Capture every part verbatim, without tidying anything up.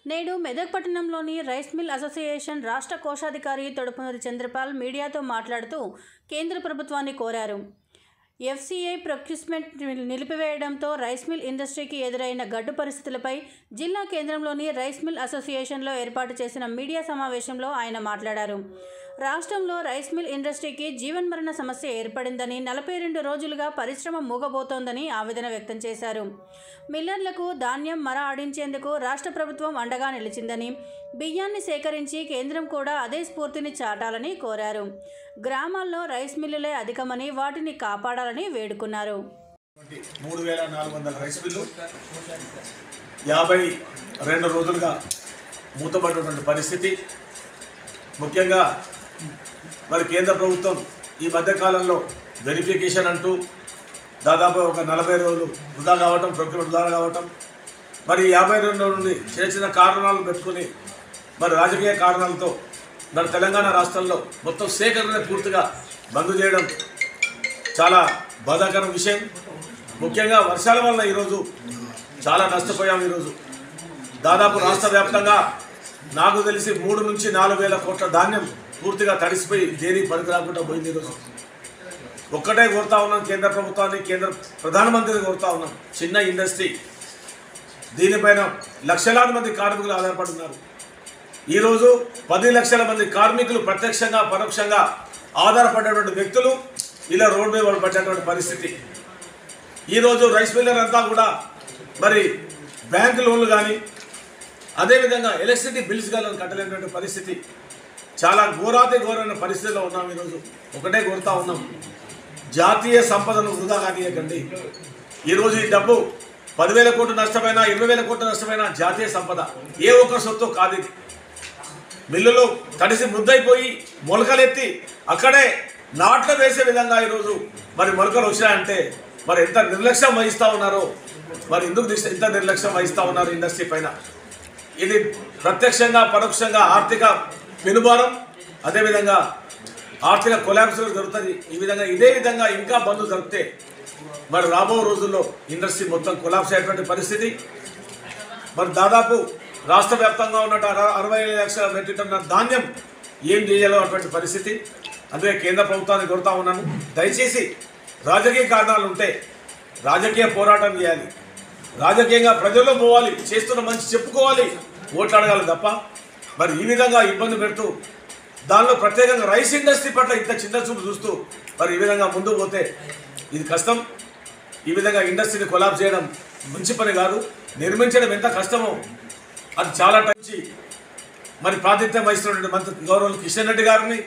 నేడు మెదక్ పట్టణంలోని rice mill association రాష్ట్ర కోశాధికారి తొడుపునూరి చంద్రపాల్ మీడియాతో మాట్లాడుతూ కేంద్ర ప్రభుత్వాన్ని కోరారు. ఎఫ్సీఐ ప్రొక్యూర్మెంట్ నిలిపివేయడంతో రైస్ మిల్ ఇండస్ట్రీకి ఎదురైన గడ్డు పరిస్థితులపై జిల్లా కేంద్రంలోని రైస్ మిల్ అసోసియేషన్లో ఏర్పాటు చేసిన మీడియా సమావేశంలో ఆయన మాట్లాడారు. రాష్ట్రంలో రైస్ మిల్ ఇండస్ట్రీకి జీవన్మరణ సమస్య ఏర్పడిందని, నలభై రెండు రోజులుగా పరిశ్రమ మూగబోతోందని ఆవేదన వ్యక్తం చేశారు. మిల్లర్లకు ధాన్యం మర ఆడించేందుకు రాష్ట్ర ప్రభుత్వం అండగా నిలిచిందని, బియ్యాన్ని సేకరించి కేంద్రం కూడా అదే స్ఫూర్తిని చాటాలని కోరారు. గ్రామాల్లో రైస్ మిల్లులే అధికమని వాటిని కాపాడాలని వేడుకున్నారు. మూడు వేల నాలుగు వందల రైస్ మిల్లు యాభై రెండు రోజులుగా మూతపడినటువంటి పరిస్థితి. ముఖ్యంగా మరి కేంద్ర ప్రభుత్వం ఈ మధ్యకాలంలో వెరిఫికేషన్ అంటూ దాదాపు ఒక నలభై రోజులు వృధా కావటం, ప్రొక్యూర్మెంట్ వృధా కావటం, మరి యాభై రెండు నుండి చిన్న చిన్న కారణాలు పెట్టుకుని మరి రాజకీయ కారణాలతో మరి తెలంగాణ రాష్ట్రంలో మొత్తం సేకరణ పూర్తిగా బంద్ చేయడం చాలా బాధాకరం విషయం. ముఖ్యంగా వర్షాల వల్ల ఈరోజు చాలా నష్టపోయాం. ఈరోజు దాదాపు రాష్ట్ర వ్యాప్తంగా నాకు తెలిసి మూడు నుంచి నాలుగు వేల కోట్ల ధాన్యం పూర్తిగా తడిసిపోయి దేని పనికి రాకుండా పోయింది. ఈరోజు ఒక్కటే కోరుతా ఉన్నాం కేంద్ర ప్రభుత్వాన్ని, కేంద్ర ప్రధానమంత్రిని కోరుతా ఉన్నాం. చిన్న ఇండస్ట్రీ, దీనిపైన లక్షలాది మంది కార్మికులు ఆధారపడి ఉన్నారు. ఈరోజు పది లక్షల మంది కార్మికులు ప్రత్యక్షంగా పరోక్షంగా ఆధారపడేటువంటి వ్యక్తులు ఇలా రోడ్డు మీద పడ్డటువంటి పరిస్థితి. ఈరోజు రైస్ మిల్లర్ అంతా కూడా మరి బ్యాంకు లోన్లు కానీ అదేవిధంగా ఎలక్ట్రిసిటీ బిల్స్ కానీ కట్టలేనటువంటి పరిస్థితి. చాలా ఘోరాతి ఘోరమైన పరిస్థితిలో ఉన్నాం. ఈరోజు ఒకటే కోరుతా ఉన్నాం, జాతీయ సంపదను వృధా కానీయకండి. ఈరోజు ఈ డబ్బు పదివేల కోట్లు నష్టమైనా, ఇరవై వేల కోట్లు నష్టమైనా జాతీయ సంపద ఏ ఒక్కరి సొత్తు కాదు. ఇది మిల్లులు తడిసి ముద్దయిపోయి మొలకలెత్తి అక్కడే నాట్లు వేసే విధంగా ఈరోజు మరి మొలకలు వచ్చాయంటే మరి ఎంత నిర్లక్ష్యం వహిస్తూ ఉన్నారో, మరి ఎందుకు ఎంత నిర్లక్ష్యం వహిస్తూ ఉన్నారు ఇండస్ట్రీ పైన. ఇది ప్రత్యక్షంగా పరోక్షంగా ఆర్థిక పెనుభారం, అదేవిధంగా ఆర్థిక కొలాప్స్ జరుగుతుంది. ఈ విధంగా ఇదే విధంగా ఇంకా బంద్ జరిగితే మరి రాబో రోజుల్లో ఇండస్ట్రీ మొత్తం కొలాప్స్ అయ్యేటువంటి పరిస్థితి. మరి దాదాపు రాష్ట్ర వ్యాప్తంగా ఉన్నట్టు అరవై లక్షల మెట్రిక్ టన్నుల ధాన్యం ఏం చేయాలో అటువంటి పరిస్థితి. అందుకే కేంద్ర ప్రభుత్వాన్ని కోరుతా ఉన్నాను, దయచేసి రాజకీయ కారణాలు ఉంటే రాజకీయ పోరాటం చేయాలి, రాజకీయంగా ప్రజల్లో పోవాలి, చేస్తున్న మంచి చెప్పుకోవాలి, ఓట్లు అడగాలి తప్ప మరి ఈ విధంగా ఇబ్బంది పెడుతూ దానిలో ప్రత్యేకంగా రైస్ ఇండస్ట్రీ పట్ల ఇంత చిన్న చూపు చూస్తూ మరి ఈ విధంగా ముందుకు పోతే ఇది కష్టం. ఈ విధంగా ఇండస్ట్రీని కొలాప్స్ చేయడం మంచి పని కాదు. నిర్మించడం ఎంత కష్టమో అది చాలా టైం మరి ప్రాతినిధ్యం వహిస్తున్నటువంటి మంత్రి గౌరవ కిషన్ రెడ్డి గారిని,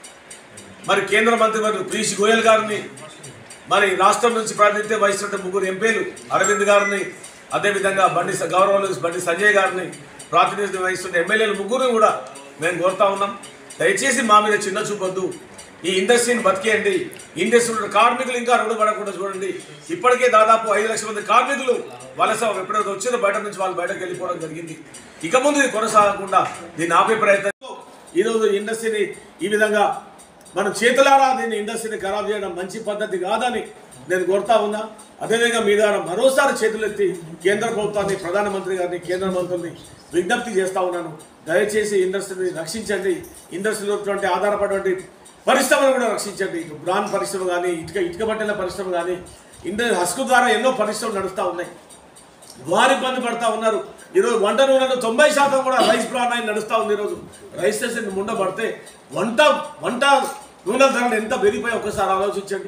మరి కేంద్ర మంత్రి మరి పీయూష్ గోయల్ గారిని, మరి రాష్ట్రం నుంచి ప్రాతినిధ్యం వహిస్తున్న ముగ్గురు ఎంపీలు అరవింద్ గారిని, అదేవిధంగా బండి గౌరవ బండి సంజయ్ గారిని, ప్రాతినిధ్యం వహిస్తున్న ఎమ్మెల్యేలు ముగ్గురు కూడా మేము కోరుతా ఉన్నాం, దయచేసి మా మీద చిన్న చూపొద్దు, ఈ ఇండస్ట్రీని బతికేయండి. ఇండస్ట్రీ కార్మికులు ఇంకా రోడ్డు పడకుండా చూడండి. ఇప్పటికే దాదాపు ఐదు లక్షల మంది కార్మికులు వలస ఎప్పుడైతే వచ్చిన బయట నుంచి వాళ్ళు బయటకు వెళ్ళిపోవడం జరిగింది. ఇక ముందు ఇది కొనసాగకుండా దీన్ని ఆపే ప్రయత్నంలో ఈరోజు ఇండస్ట్రీని ఈ విధంగా మనం చేతులారా దీన్ని ఇండస్ట్రీని ఖరాబ్ చేయడం మంచి పద్ధతి కాదని నేను కోరుతా ఉన్నా. అదేవిధంగా మీ ద్వారా మరోసారి చేతులెత్తి కేంద్ర ప్రభుత్వాన్ని, ప్రధానమంత్రి గారిని, కేంద్ర మంత్రుల్ని విజ్ఞప్తి చేస్తూ ఉన్నాను, దయచేసి ఇండస్ట్రీని రక్షించండి. ఇండస్ట్రీలో ఆధారపడే పరిశ్రమను కూడా రక్షించండి. ఇటు బ్రాన్ పరిశ్రమ కానీ, ఇటుక ఇటుక బట్టల పరిశ్రమ కానీ, ఇండస్ట్రీ హస్కు ద్వారా ఎన్నో పరిశ్రమలు నడుస్తూ ఉన్నాయి. వారు ఇబ్బంది పడుతూ ఉన్నారు. ఈరోజు వంట నూనెలో తొంభై శాతం కూడా రైస్ బ్రాన్ ఆయిల్ నడుస్తూ ఉంది. ఈరోజు రైస్ స్టేషన్ ముండబడితే వంట వంట నూనెల ధరలు ఎంత పెరిగిపోయి ఒకసారి ఆలోచించండి.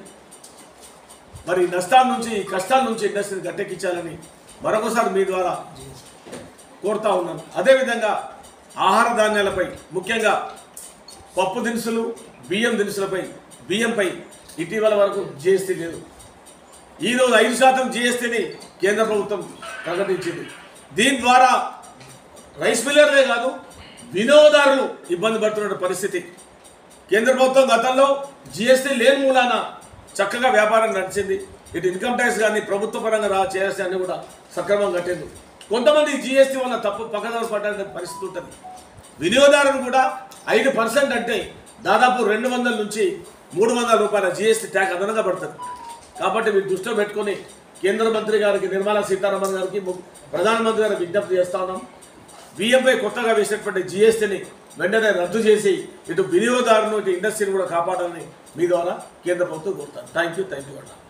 మరి నష్టాల నుంచి, కష్టాల నుంచి ఇండస్ట్రీని గట్టెక్కించాలని మరొకసారి మీ ద్వారా కోరుతా ఉన్నాను. అదేవిధంగా ఆహార ధాన్యాలపై, ముఖ్యంగా పప్పు దినుసులు, బియ్యం దినుసులపై, బియ్యంపై ఇటీవల వరకు జిఎస్టీ లేదు. ఈరోజు ఐదు శాతం జిఎస్టీని కేంద్ర ప్రభుత్వం ప్రకటించింది. దీని ద్వారా రైస్ మిల్లర్లే కాదు వినియోగదారులు ఇబ్బంది పడుతున్న పరిస్థితి. కేంద్ర ప్రభుత్వం గతంలో జిఎస్టీ లేని మూలాన చక్కగా వ్యాపారం నడిచింది. ఇటు ఇన్కమ్ ట్యాక్స్ కానీ ప్రభుత్వ పరంగా రా చేయాల్సి అన్ని కూడా సక్రమంగా కట్టేది. కొంతమంది జిఎస్టీ వల్ల తప్పు పక్కదారు పడ్డ పరిస్థితి ఉంటుంది. వినియోగదారులు కూడా ఐదు పర్సెంట్ అంటే దాదాపు రెండు వందల నుంచి మూడు వందల రూపాయల జిఎస్టీ ట్యాక్స్ అదనంగా పడుతుంది. కాబట్టి మీరు దృష్టిలో పెట్టుకొని కేంద్ర మంత్రి గారికి, నిర్మలా సీతారామన్ గారికి, ప్రధానమంత్రి గారికి విజ్ఞప్తి చేస్తా ఉన్నాం. బియ్యంపై కొత్తగా వేసినటువంటి జిఎస్టీని వెంటనే రద్దు చేసి ఇటు వినియోగదారులను ఇటు ఇండస్ట్రీని కూడా కాపాడాలని మీ ద్వారా కేంద్ర ప్రభుత్వం కోరుతాను. థ్యాంక్ యూ థ్యాంక్ యూ అన్న.